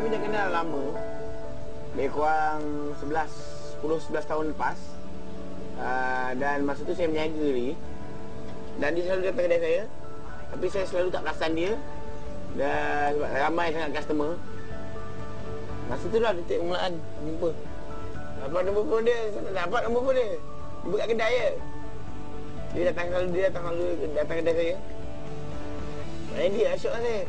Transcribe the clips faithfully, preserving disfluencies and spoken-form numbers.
kami dah kenal lama. Lebih kurang sebelas, sepuluh sebelas tahun lepas. Uh, dan masa tu saya berniaga lagi. Dan dia selalu datang kedai saya. Tapi saya selalu tak perasan dia. Dan sebab ramai sangat customer. Masa tu lah detik permulaan jumpa. Dapat nombor phone dia, saya tak dapat nombor phone dia. Dia buka kedai je. Dia datang selalu, dia datang selalu datang kedai saya. Maknanya dia asyik lah saya.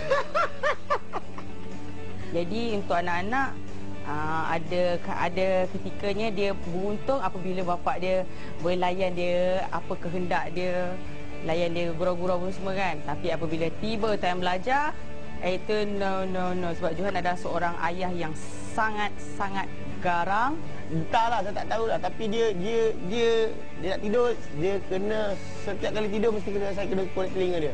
Jadi untuk anak-anak, uh, ada ada ketikanya dia beruntung apabila bapak dia boleh layan dia, apa kehendak dia, layan dia gurau-gurau pun semua kan. Tapi apabila tiba time belajar, eh, itu no, no, no. Sebab Johan adalah seorang ayah yang sangat-sangat garang. Entahlah, saya tak tahulah. Tapi dia, dia, dia, dia nak tidur, dia kena, setiap kali tidur mesti kena, saya kena korek telinga dia.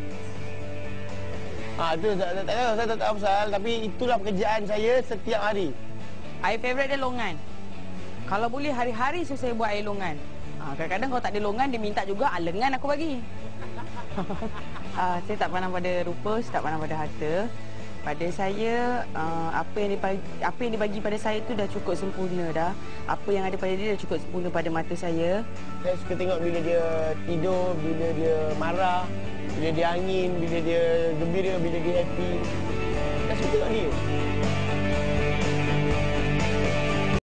Ah, tu saya tak tahu, saya tak tahu pasal, tapi itulah pekerjaan saya setiap hari. Air favourite dia longan. Kalau boleh hari-hari saya, saya buat air longan. Ah, kadang-kadang kalau tak ada longan, dia minta juga, ah, lengan aku bagi. ah, saya tak pandang pada rupa, saya tak pandang pada harta. Pada saya, uh, apa yang dibagi, apa yang dibagi pada saya tu dah cukup sempurna dah. Apa yang ada pada dia dah cukup sempurna pada mata saya. Saya suka tengok bila dia tidur, bila dia marah, bila dia angin, bila dia gembira, bila dia happy. Saya suka tengok dia.